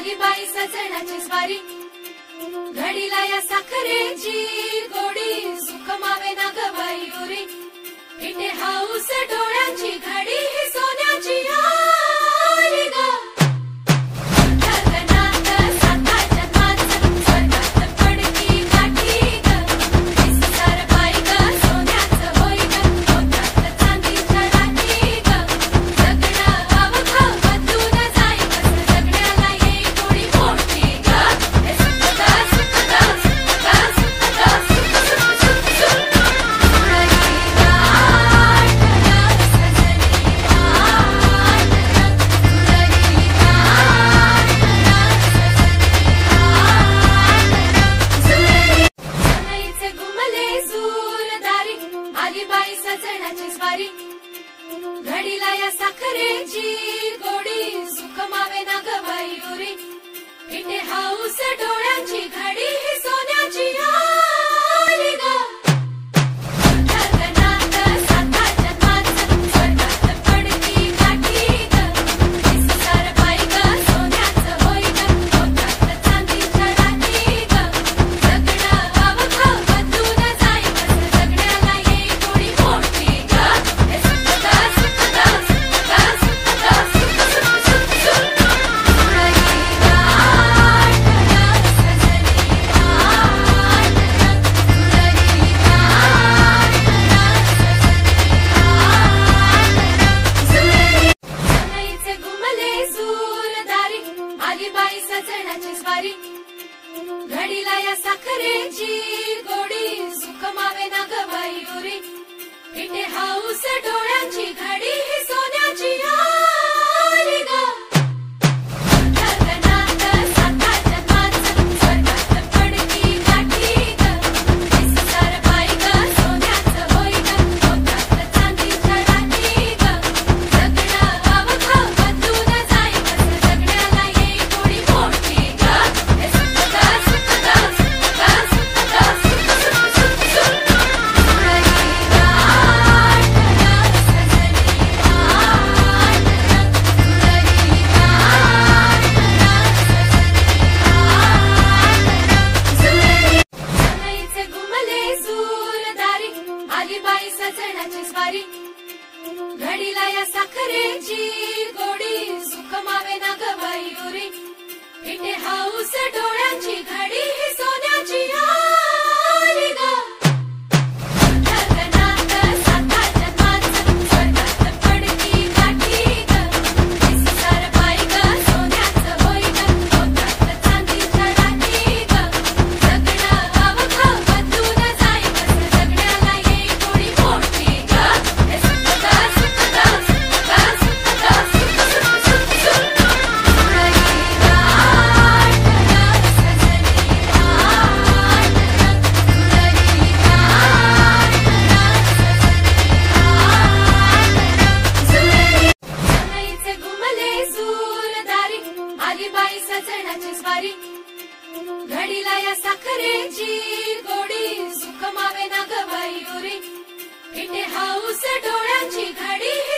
आली बाई सजनाची स्वारी, घडीला या साखरेची गोडी, सुख मावे ना ग बाई उरी, इथे हाऊस डोळ्याची घडी ही सोन्याची आली ग. घडीला या साखरेची गोडी, सुख मावे ना ग बाई उरी, इथे हाऊस डोळ्याची घडी ही सोन्याची आली ग. घडीला या साखरेची गोडी, सुख मावे ना ग बाई उरी, इथे हाऊस डोळ्याची घडी ही सोन्याची आली ग. घडीला या साखरेची गोडी, सुख मावे ना ग बाई उरी, इथे हाऊस डोळ्याची घडी ही सोन्याची आली ग. घडीला या साखरेची गोडी, सुख मावे ना ग बाई उरी, इथे हाऊस डोळ्याची घडी.